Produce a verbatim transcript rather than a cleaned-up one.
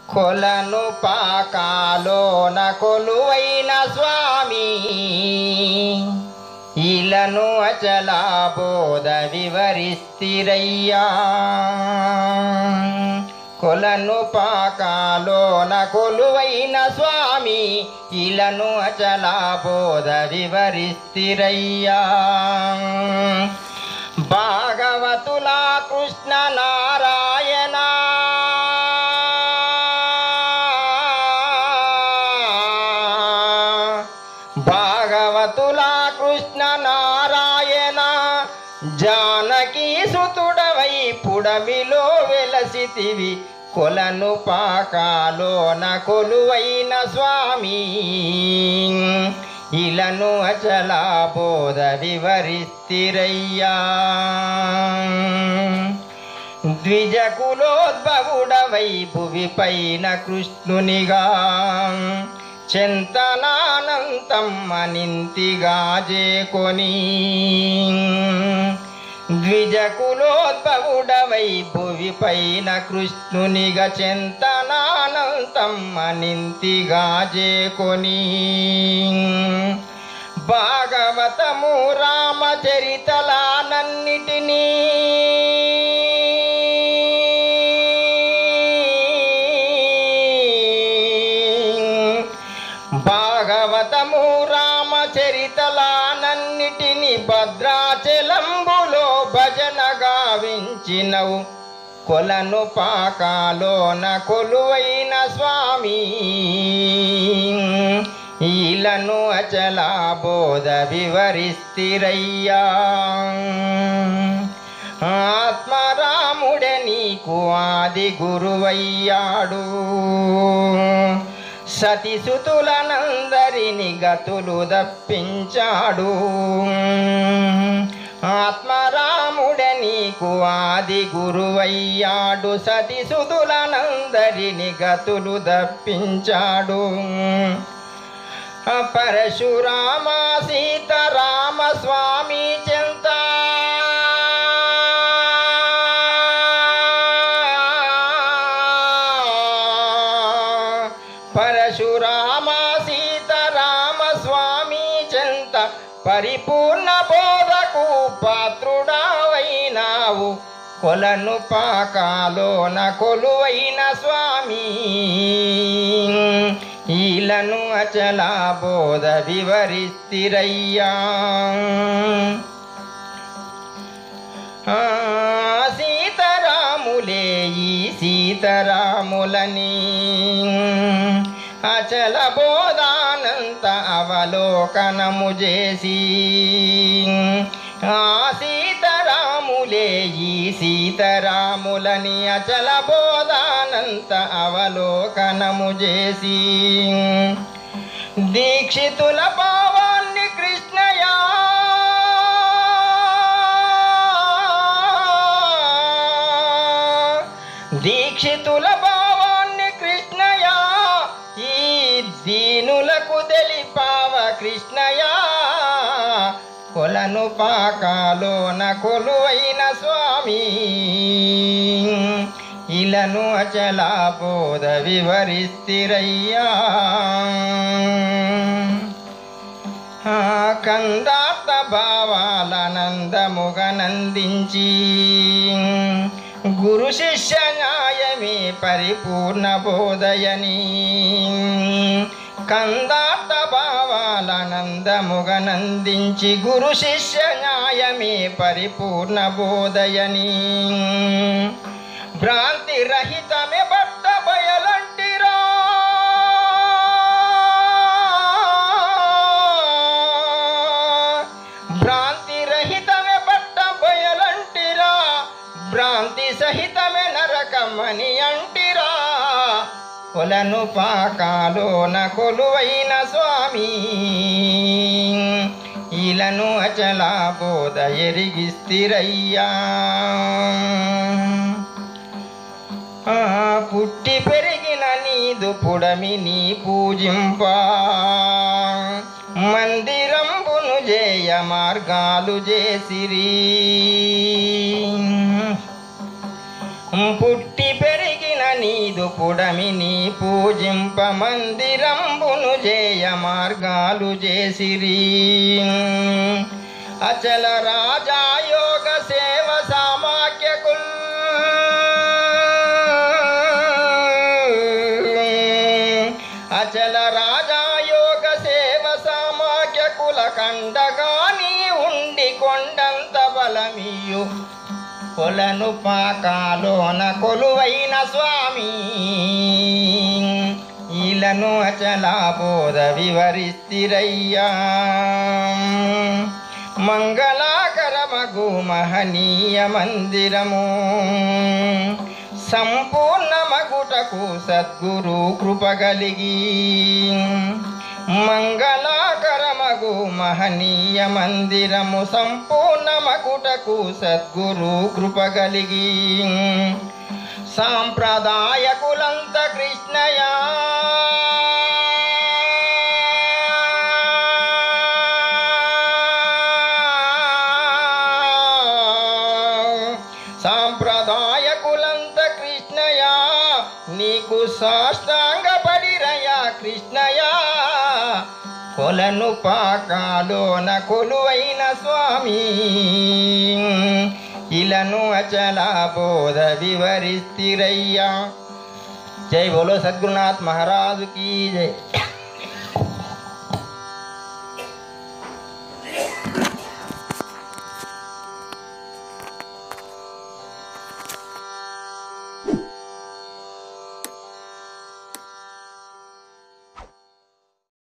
కొలను పాకాలోన కొలువైన స్వామి ఇలను అచల బోధ వివరిస్తిరయ్యా. కొలను పాకాలోన కొలువైన స్వామి ఇలను అచల బోధ వివరిస్తిరయ్యా. భాగవతుల కృష్ణ నారాయణ భాగవతుల కృష్ణ నారాయణ జానకి సుతుడవై పుడమిలో వెలసితివి కొలను పాకాలోన కొలువైన స్వామి ఇలను అచల బోధ వివరిస్తిరయ్యా. ద్విజకులోద్భవుడవై భువిపైన కృష్ణునిగా చింతనానంతం అనింతిగా చేకొని ద్విజకులోద్భవుడవై భువిపైన కృష్ణునిగా చింతనానంతం అనింతిగా చేకొని భాగవతము రామచరితలానన్నిటినీ భాగవతము రామచరితలానన్నిటిని భద్రాచలంబులో భజన గావించినవు కొలను పాకాలోన కొలువైన స్వామి ఇలను అచల బోధ వివరిస్తిరయ్యా. ఆత్మరాముడే నీకు ఆది గురువయ్యాడు సతిసుతులనందరిని గతులు దప్పించాడు. ఆత్మరాముడే నీకు ఆది గురువయ్యాడు సతిసుతులనందరిని గతులు దప్పించాడు. పరశురామ సీతారామ స్వామి చెంత పరశురామ సీతారామ స్వామి చెంత పరిపూర్ణ బోధకు పాత్రుడావైనావు కొలను పాకాలోన కొలువైన స్వామి ఇలను అచల బోధ వివరిస్తిరయ్యా. సీతారాములే ఈ సీతారాములని అచల బోధానంత అవలోకనము చేసి ఆ సీతారాములే ఈ సీతారాములని అచల బోధానంత అవలోకనము చేసి దీక్షితుల భావాన్ని కృష్ణయా దీక్షితుల భావాన్ని కృష్ణయా ఈ దీనులకు తెలిపావ కృష్ణయా. కొలను పాకాలోన కొలువైన స్వామి ఇలను అచల బోధ వివరిస్తిరయ్యా. కందార్థ భావాలనందముగనందించి గురు శిష్య న్యాయమే పరిపూర్ణ బోధయని కందార్థ భావాలనందముగనందించి గురు శిష్య న్యాయమే పరిపూర్ణ బోధయని భ్రాంతి రహితమే బట్ట బయలంటిరా భ్రాంతి రహితమే బట్ట బయలంటిరా భ్రాంతి సహితమే నరకమని అంటిరా. కొలను పాకాలోన కొలువైన స్వామి ఇలను అచల బోధ ఎరిగిస్తిరయ్యా. పుట్టి పెరిగిన నీదు పుడమిని పూజింప మందిరంబును జేయ మార్గాలు చేసిరి పుట్టి పెరిగిన నీదు పుడమిని పూజింప మందిరంబును జేయ మార్గాలు చేసిరి అచల రాజాయోగ సేవ సామాఖ్యకుల్ అచల రాజాయోగ సేవ సామాఖ్యకుల కండగాని ఉండి కొండంత బలమియు కొలను పాకాలోన కొలువైన స్వామి ఈలను అచల బోధ వివరిస్తిరయ్యా మంగళాకరమగు మహనీయ మందిరము సంపూర్ణమగుటకు సద్గురు కృపగలిగి మంగళాకరమగు మహనీయ మందిరము సంపూర్ణమగుటకు సద్గురు కృపగలిగి సాంప్రదాయకులంత కృష్ణయా సాంప్రదాయకులంత కృష్ణయా నీకు సాష్టాంగ పడిరయా కృష్ణయా కొలను పాకాలోన కొలువైన స్వామి ఇలను అచల బోధ వివరిస్తిరయ్యా. జై బోలో సద్గురునాథ్ మహారాజు కీ జై.